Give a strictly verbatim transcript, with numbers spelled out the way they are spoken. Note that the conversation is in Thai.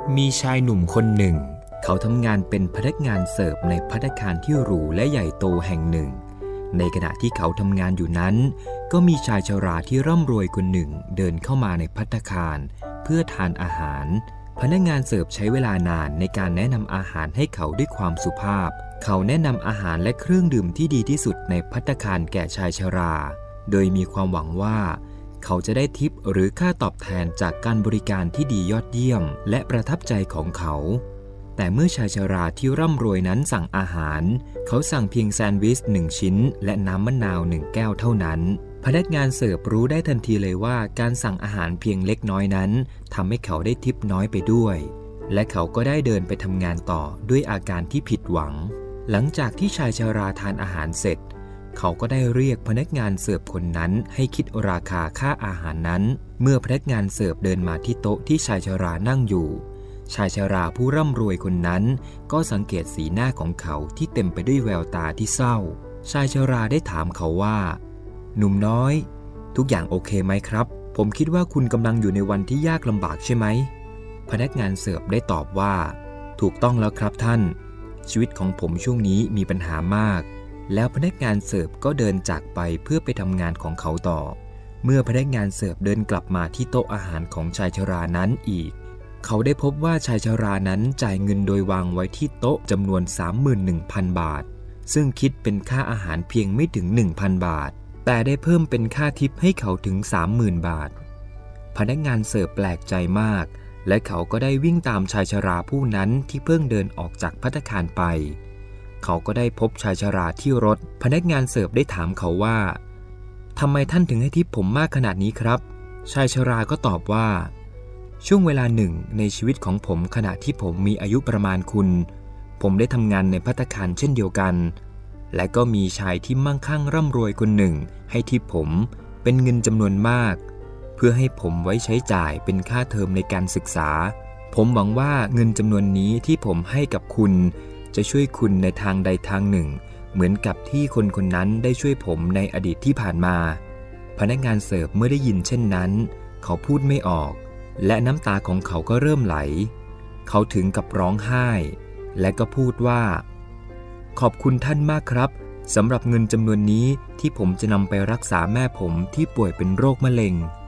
มีชายหนุ่มคนหนึ่งเขาทำงานเป็นพนักงานเสิร์ฟในภัตตาคารที่หรูและใหญ่โตแห่งหนึ่งในขณะที่เขาทำงานอยู่นั้นก็มีชายชราที่ร่ำรวยคนหนึ่งเดินเข้ามาในภัตตาคารเพื่อทานอาหารพนักงานเสิร์ฟใช้เวลานานในการแนะนำอาหารให้เขาด้วยความสุภาพเขาแนะนำอาหารและเครื่องดื่มที่ดีที่สุดในภัตตาคารแก่ชายชราโดยมีความหวังว่าเขาจะได้ทิปหรือค่าตอบแทนจากการบริการที่ดียอดเยี่ยมและประทับใจของเขาแต่เมื่อชายชราที่ร่ำรวยนั้นสั่งอาหารเขาสั่งเพียงแซนด์วิชหนึ่งชิ้นและน้ำมะนาวหนึ่งแก้วเท่านั้นพนักงานเสิร์ฟรู้ได้ทันทีเลยว่าการสั่งอาหารเพียงเล็กน้อยนั้นทำให้เขาได้ทิปน้อยไปด้วยและเขาก็ได้เดินไปทำงานต่อด้วยอาการที่ผิดหวังหลังจากที่ชายชราทานอาหารเสร็จเขาก็ได้เรียกพนักงานเสิร์ฟคนนั้นให้คิดราคาค่าอาหารนั้นเมื่อพนักงานเสิร์ฟเดินมาที่โต๊ะที่ชายชรานั่งอยู่ชายชราผู้ร่ำรวยคนนั้นก็สังเกตสีหน้าของเขาที่เต็มไปด้วยแววตาที่เศร้าชายชราได้ถามเขาว่าหนุ่มน้อยทุกอย่างโอเคไหมครับผมคิดว่าคุณกำลังอยู่ในวันที่ยากลำบากใช่ไหมพนักงานเสิร์ฟได้ตอบว่าถูกต้องแล้วครับท่านชีวิตของผมช่วงนี้มีปัญหามากแล้วพนักงานเสิร์ฟก็เดินจากไปเพื่อไปทำงานของเขาต่อเมื่อพนักงานเสิร์ฟเดินกลับมาที่โต๊ะอาหารของชายชรานั้นอีกเขาได้พบว่าชายชรานั้นจ่ายเงินโดยวางไว้ที่โต๊ะจำนวน สามหมื่นหนึ่งพัน บาทซึ่งคิดเป็นค่าอาหารเพียงไม่ถึง หนึ่งพัน บาทแต่ได้เพิ่มเป็นค่าทิปให้เขาถึง สามหมื่น บาทพนักงานเสิร์ฟแปลกใจมากและเขาก็ได้วิ่งตามชายชราผู้นั้นที่เพิ่งเดินออกจากภัตตาคารไปเขาก็ได้พบชายชราที่รถพนักงานเสิร์ฟได้ถามเขาว่าทำไมท่านถึงให้ทิปผมมากขนาดนี้ครับชายชราก็ตอบว่าช่วงเวลาหนึ่งในชีวิตของผมขณะที่ผมมีอายุประมาณคุณผมได้ทำงานในภัตตาคารเช่นเดียวกันและก็มีชายที่มั่งคั่งร่ำรวยคนหนึ่งให้ทิปผมเป็นเงินจำนวนมากเพื่อให้ผมไว้ใช้จ่ายเป็นค่าเทอมในการศึกษาผมหวังว่าเงินจำนวนนี้ที่ผมให้กับคุณจะช่วยคุณในทางใดทางหนึ่งเหมือนกับที่คนคนนั้นได้ช่วยผมในอดีตที่ผ่านมาพนักงานเสิร์ฟเมื่อได้ยินเช่นนั้นเขาพูดไม่ออกและน้ำตาของเขาก็เริ่มไหลเขาถึงกับร้องไห้และก็พูดว่าขอบคุณท่านมากครับสำหรับเงินจำนวนนี้ที่ผมจะนำไปรักษาแม่ผมที่ป่วยเป็นโรคมะเร็ง